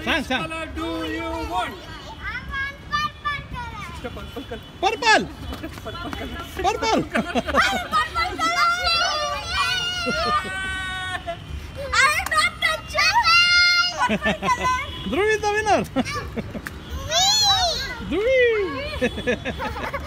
सांग सांग color do you want? Purple purple Dhruvi the winner Dhubri